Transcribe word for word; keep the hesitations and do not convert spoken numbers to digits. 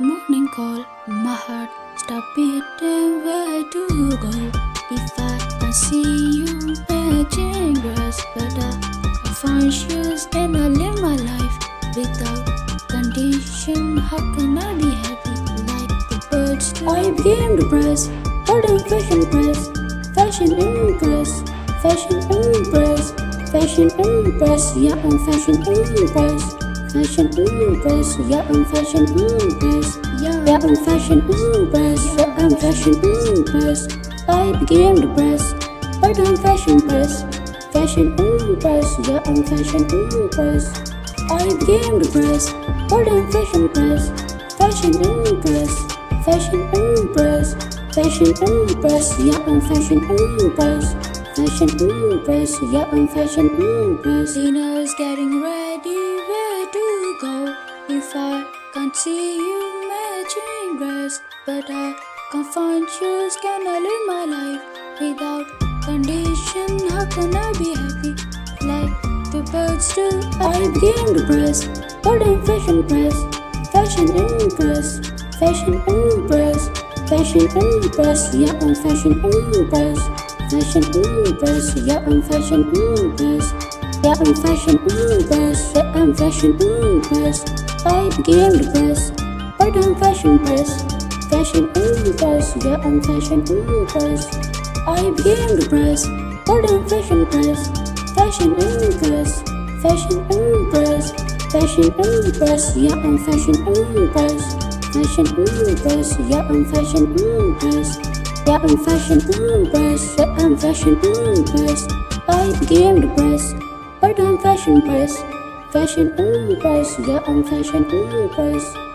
morning call, my heart stop beating. Where to go? If I can see you matching grass, but I find shoes and I live my life without condition. How can I be happy like the birds do? I became depressed, garden fashion press, fashion impress, fashion impress, fashion impress, yeah I'm fashion impress. Fashion impress, yeah I'm fashion impress, yeah, yeah I'm fashion impress, yeah I'm fashion impress. I became depressed, but I'm fashion press, fashion impress, yeah I'm fashion impress. I became depressed, but I'm fashion press, fashion impress, fashion impress, fashion impress, yeah I'm fashion impress, fashion impress, yeah I'm fashion impress. Dinner's getting ready. To go if I can't see you matching dress, but I can't find shoes. Can I live my life without condition? How can I be happy like the birds do? I became depressed, but I'm fashion press, fashion impress, fashion impress, fashion impress, yeah I'm fashion impress, fashion impress, yeah I'm fashion impress. Yeah, I'm fashion impress, yeah, I'm fashion impress. I became depressed, but I'm fashion press, fashion impress, yeah, I'm fashion impress. I became depressed, but I'm fashion press, fashion impress, fashion impress, fashion impress, yeah, I'm fashion impress, fashion impress, yeah, I'm fashion impress. Yeah, I'm fashion impress, yeah, I'm fashion impress. I became depressed, but I'm fashion press, fashion impress, yeah I'm fashion impress.